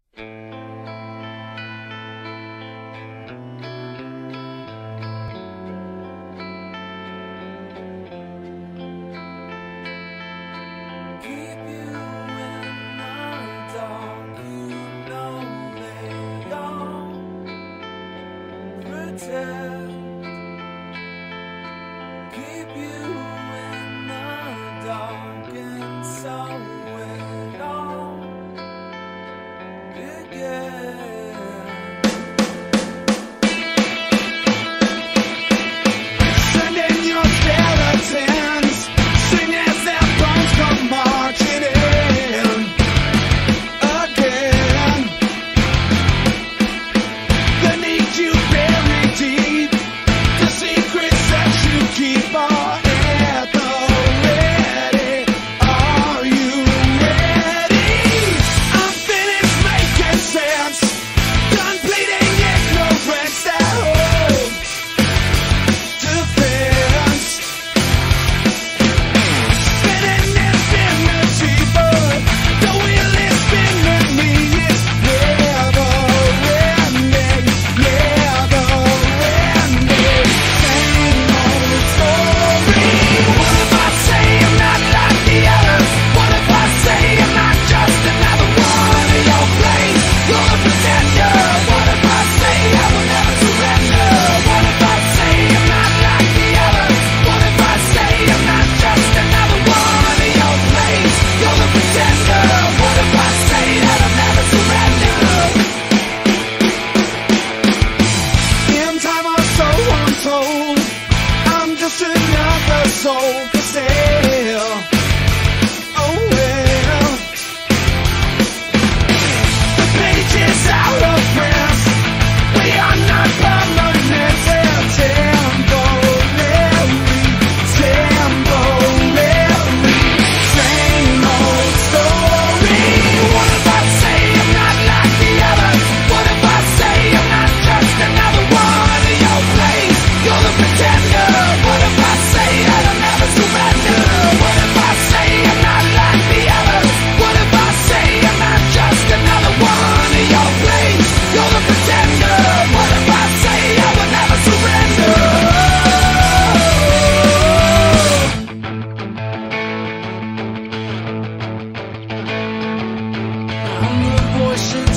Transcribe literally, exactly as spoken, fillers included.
Keep you in the dark, and so it all began. Sending your skeletons, sing as their bones come marching in again. They need you buried deep, the secrets that you keep are at the ready. Are you ready? I'm finished making sense, done bleeding ignorance that holds defense. Spinning infinity, but the wheel is spinning me. It's never ending, never ending. Same old story. What if I say I'm not like the others? What if I say I'm not just another one of your plays? You're a pretender. What if I say I will never surrender? What if I say I'm not like the others? What if I say I'm not just another one of your plays? You're a pretender. What if I say that I'll never surrender? In time or so untold, I'm just another soul for sale. Oh well, the page is out of print. We are not permanent. We're temporary, temporary. Same old story. What if I say I'm not like the others? What if I say I'm not just another one of your plays? You're the pretender. What if I say that I'll never surrender? What if I say I'm not like the others? What if I say I'm not just another one of your plays? You're the pretender. What if I say I will never surrender? I'm the voice in